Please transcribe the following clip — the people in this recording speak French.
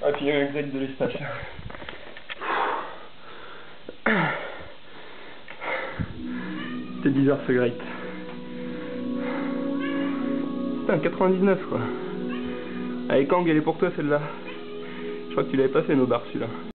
Ah, puis il y a un grade de l'espace. C'était bizarre ce grade. C'était un 99 quoi. Allez Kang, elle est pour toi celle-là. Je crois que tu l'avais pas fait nos barres celui-là.